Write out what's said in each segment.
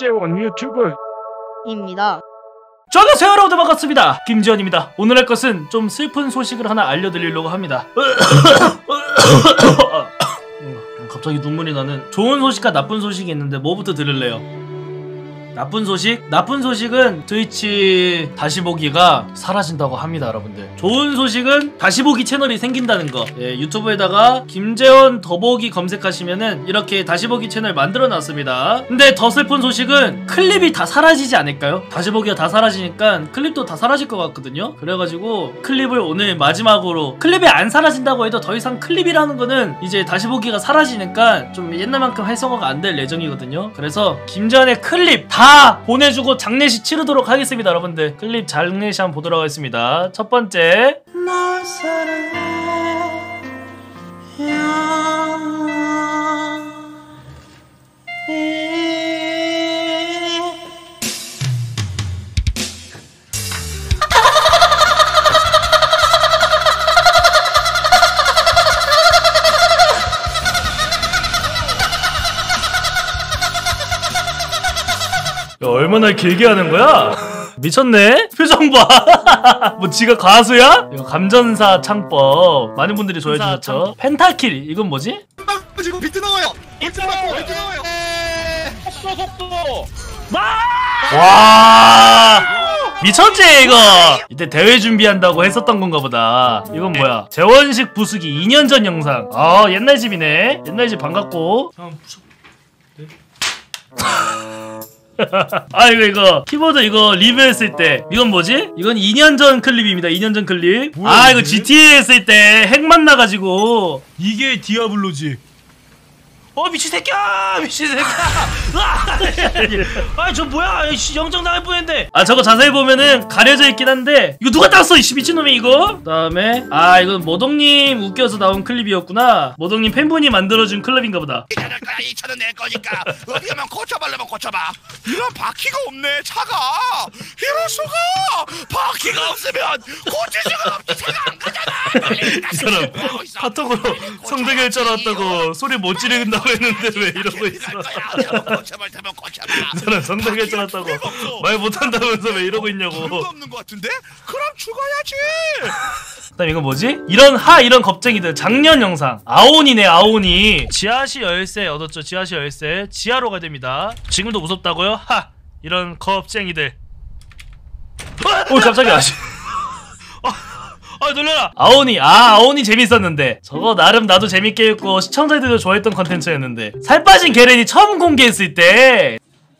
김재원 유튜브 입니다. 안녕하세요 여러분들, 반갑습니다. 김지원입니다. 오늘 할 것은 좀 슬픈 소식을 하나 알려드리려고 합니다. 갑자기 눈물이 나는. 좋은 소식과 나쁜 소식이 있는데 뭐부터 들을래요? 나쁜 소식? 나쁜 소식은 트위치 다시보기가 사라진다고 합니다, 여러분들. 좋은 소식은 다시보기 채널이 생긴다는 거. 예, 유튜브에다가 김재원 더보기 검색하시면은 이렇게 다시보기 채널 만들어놨습니다. 근데 더 슬픈 소식은 클립이 다 사라지지 않을까요? 다시보기가 다 사라지니까 클립도 다 사라질 것 같거든요. 그래가지고 클립을 오늘 마지막으로, 클립이 안 사라진다고 해도 더 이상 클립이라는 거는 이제 다시보기가 사라지니까 좀 옛날만큼 활성화가 안 될 예정이거든요. 그래서 김재원의 클립 다 보내주고 장례식 치르도록 하겠습니다. 여러분들 클립 장례식 한번 보도록 하겠습니다. 첫 번째, 널 얼마나 길게 하는 거야? 미쳤네? 표정 봐. 뭐 지가 가수야? 이거 감전사 창법 많은 분들이 좋아해주셨죠. 펜타킬, 이건 뭐지? 지금 비트 나와요. 비트 나와요. 속도. 와, 미쳤지 이거. 이때 대회 준비한다고 했었던 건가 보다. 이건 뭐야? 재원식 부수기 2년 전 영상. 아, 옛날 집이네. 옛날 집 반갑고. 아, 이거 키보드 이거 리뷰했을 때. 이건 뭐지? 이건 2년 전 클립입니다. 2년 전 클립. 뭐야, 아, 이거 GTA 했을 때 핵 만나가지고. 이게 디아블로지. 미친 새끼야! 미친 새끼야! 아, 저 뭐야? 영장 나갈 뻔했는데. 아, 저거 자세히 보면은 가려져 있긴 한데 이거 누가 땄어? 이씨, 미친놈이 이거. 그다음에 이건 모동님 웃겨서 나온 클립이었구나. 모동님 팬분이 만들어준 클립인가 보다. 2,000원 낼 거니까 어디 가면 고쳐달라면 고쳐봐. 이런 바퀴가 없네, 차가. 이럴 수가. 바퀴가 없으면 고칠 수가 없지. 차가 안 가잖아. 이 사람 카톡으로 성대결 쩔었다고 소리 못 지르는다고 했는데 왜 이러고 있어? 이 사람 성대결 쩔었다고 말 못한다면서 왜 이러고 있냐고. 없는 것 같은데? 그럼 죽어야지. 그다음 이건 뭐지? 이런 겁쟁이들. 작년 영상. 아오니네, 아오니. 지하실 열쇠 얻었죠. 지하실 열쇠. 지하로 가야 됩니다. 지금도 무섭다고요? 이런 겁쟁이들. 깜짝이야. 놀래라. 아오니 재밌었는데. 저거 나름 나도 재밌게 했고 시청자들도 좋아했던 컨텐츠였는데, 살 빠진 게렌이 처음 공개했을 때.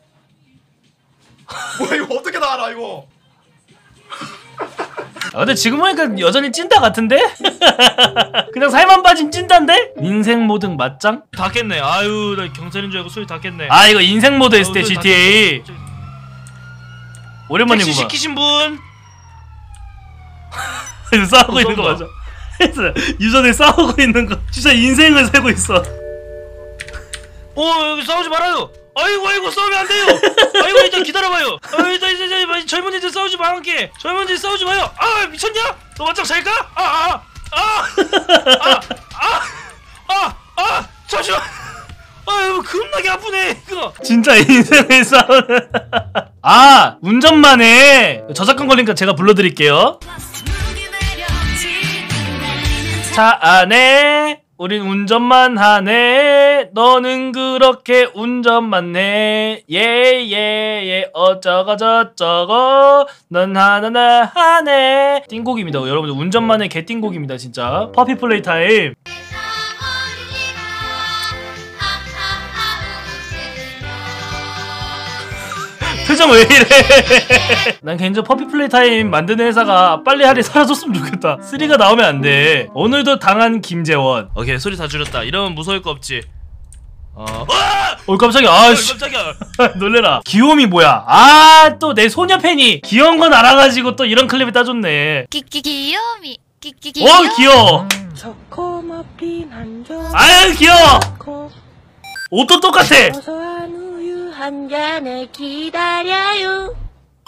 뭐야, 이거 어떻게 다 알아 이거? 근데 지금 보니까 여전히 찐따 같은데? 그냥 살만 빠진 찐따인데? 인생 모드 맞짱? 다 깼네. 아유, 나 경찰인 줄 알고 소리 다 깼네. 이거 인생 모드 했을 때 GTA. 오랜만이구만. 택시 시키신 분? 싸우고 있는 거 맞아. 유저들 싸우고 있는 거. 진짜 인생을 살고 있어. 여기 싸우지 말아요. 아이고 싸우면 안 돼요. 아이고, 일단 기다려봐요. 이제 젊은이들 싸우지 마. 함께 젊은이들 싸우지 마요. 미쳤냐? 너 맞짱 잘 가? 잠시만. 겁나게 아프네 이거. 진짜 인생을 싸우는. 운전만 해. 저작권 걸리니까 제가 불러드릴게요. 차 안에 우린 운전만 하네. 너는 그렇게 운전만 해. 예 어쩌고 저쩌고 넌 하나나 하네. 띵곡입니다 여러분들. 운전만 해 개띵곡입니다 진짜. 퍼피 플레이 타임. 표정 왜 이래? 난 개인적으로 퍼피 플레이 타임 만드는 회사가 빨리 하리 사라졌으면 좋겠다. 3가 나오면 안 돼. 오늘도 당한 김재원. 오케이, 소리 다 줄였다. 이러면 무서울 거 없지. 깜짝이야. 깜짝이야. 놀래라. 귀요미 뭐야? 또 내 소녀 팬이 귀여운 건 알아가지고 또 이런 클립을 따줬네. 귀요미. 귀여워. 아유, 귀여워. 옷도 똑같아. 한 잔을 기다려요.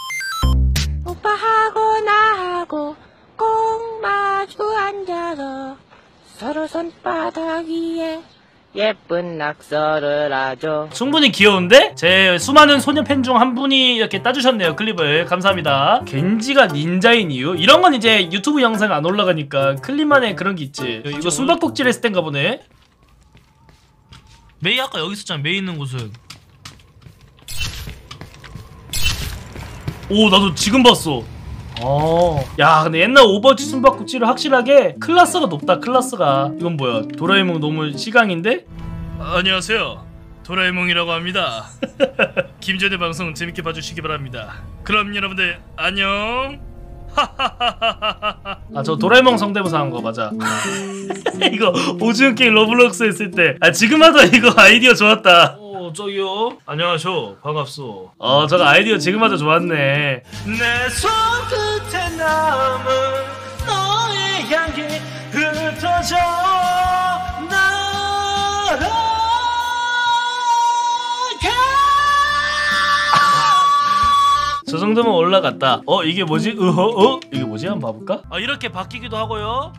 오빠하고 나하고 꼭 마주 앉아서 서로 손바닥 위에 예쁜 낙서를 하죠. 충분히 귀여운데? 제 수많은 소녀 팬 중 한 분이 이렇게 따주셨네요, 클립을. 감사합니다. 겐지가 닌자인 이유? 이런 건 이제 유튜브 영상 안 올라가니까 클립만의 그런 게 있지. 이거 숨바꼭질 했을 땐가 보네. 메이 아까 여기 있었잖아. 메이 있는 곳은. 오, 나도 지금 봤어. 야, 근데 옛날 오버워치 숨바꼭질은 확실하게 클라스가 높다. 클라스가. 이건 뭐야? 도라에몽 너무 시강인데? 안녕하세요, 도라에몽이라고 합니다. 김전의 방송 재밌게 봐주시기 바랍니다. 그럼 여러분들 안녕. 아, 저 도라에몽 성대모사 한 거 맞아. 이거 오징어 게임 러블록스 했을 때. 아, 지금 하다 이거 아이디어 좋았다. 저기요. 안녕하쇼. 반갑소. 저거 아이디어 지금 하다 좋았네. 내 손끝에 남은 너의 향기 흩어져 날아가. 저 정도면 올라갔다. 이게 뭐지? 이게 뭐지? 한번 봐볼까? 이렇게 바뀌기도 하고요.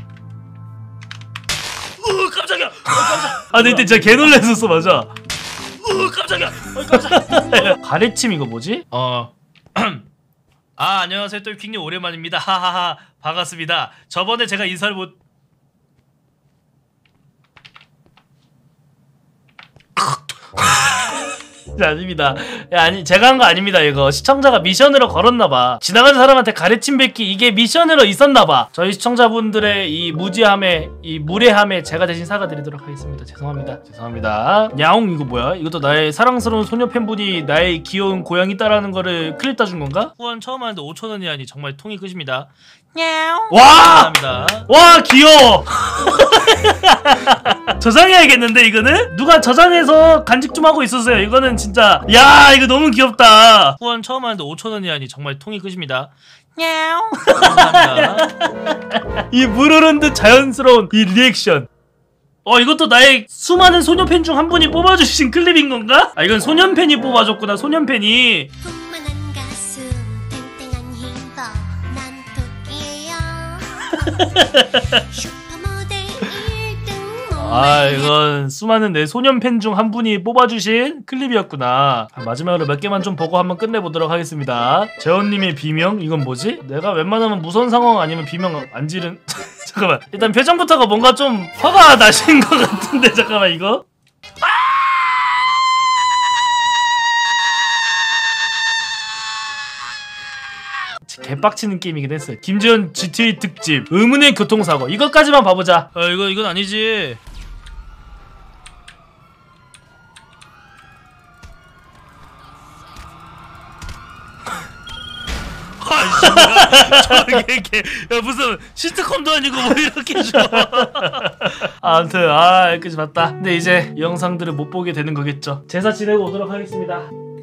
깜짝이야. 깜짝. 근데 이때 진짜 개 놀랐었어. 맞아. 깜짝이야. 깜짝. 가래침 이거 뭐지? 안녕하세요. 또 킹님 오랜만입니다. 하하하. 반갑습니다. 저번에 제가 인사를 못. 아닙니다. 아니, 제가 한 거 아닙니다. 이거 시청자가 미션으로 걸었나봐. 지나가는 사람한테 가래침 뱉기, 이게 미션으로 있었나봐. 저희 시청자분들의 이 무지함에, 이 무례함에 제가 대신 사과드리도록 하겠습니다. 죄송합니다. 야옹 이거 뭐야? 이것도 나의 사랑스러운 소녀 팬분이 나의 귀여운 고양이 따라하는 거를 클립 따준 건가? 후원 처음 하는데 5,000원이 아니 정말 통이 끝입니다. 야옹. 와! 감사합니다. 와, 귀여워. 저장해야겠는데 이거는? 누가 저장해서 간직 좀 하고 있었어요. 이거는 진짜, 야, 이거 너무 귀엽다. 후원 처음 하는데 5,000원이 아니 정말 통이 끝입니다. 야옹. 감사합니다. 이 물흐른 듯 자연스러운 이 리액션. 이것도 나의 수많은 소녀팬 중 한 분이 뽑아주신 클립인 건가? 이건 소년팬이 뽑아줬구나. 소년팬이. 풍만한 가슴 땡땡한 힘도 난 토끼예요. 슈퍼모델 1등 이건 수많은 내 소년팬 중 한 분이 뽑아주신 클립이었구나. 마지막으로 몇 개만 좀 보고 한번 끝내보도록 하겠습니다. 재원님의 비명? 이건 뭐지? 내가 웬만하면 무선 상황 아니면 비명 안 지른... 잠깐만, 일단 표정부터가 뭔가 좀 화가 나신 것 같은데. 잠깐만, 이거? 개빡치는 게임이긴 했어요. 김재현 GTA 특집 의문의 교통사고. 이것까지만 봐보자. 이건 아니지. 저게 무슨 시트콤도 아니고 뭐 이렇게 줘. 아무튼 여기까지 봤다. 근데 이제 이 영상들을 못 보게 되는 거겠죠. 제사 지내고 오도록 하겠습니다.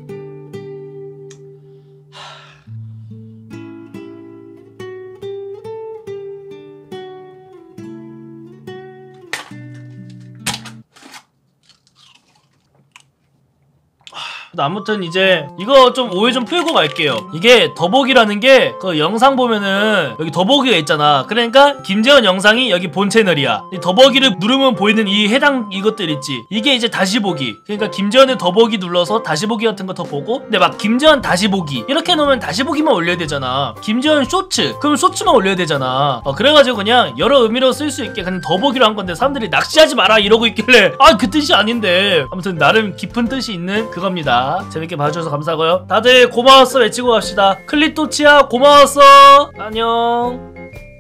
아무튼 이제 이거 좀 오해 좀 풀고 갈게요. 이게 더보기라는 게 그 영상 보면은 여기 더보기가 있잖아. 그러니까 김재원 영상이 여기 본 채널이야. 이 더보기를 누르면 보이는 이 해당 이것들 있지. 이게 이제 다시 보기. 그러니까 김재원의 더보기 눌러서 다시 보기 같은 거 더 보고. 근데 막 김재원 다시 보기 이렇게 놓으면 다시 보기만 올려야 되잖아. 김재원 쇼츠 그럼 쇼츠만 올려야 되잖아. 그래가지고 그냥 여러 의미로 쓸 수 있게 그냥 더보기로 한 건데, 사람들이 낚시하지 마라 이러고 있길래 그 뜻이 아닌데. 아무튼 나름 깊은 뜻이 있는 그겁니다. 재밌게 봐주셔서 감사하고요. 다들 고마웠어 외치고 갑시다. 클리토치야 고마웠어. 안녕.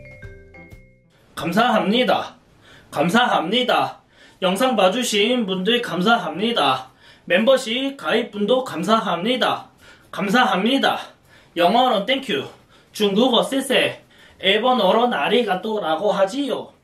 감사합니다. 영상 봐주신 분들 감사합니다. 멤버십 가입분도 감사합니다. 영어로 땡큐, 중국어 쎄쎄, 일본어로 아리가또라고 하지요.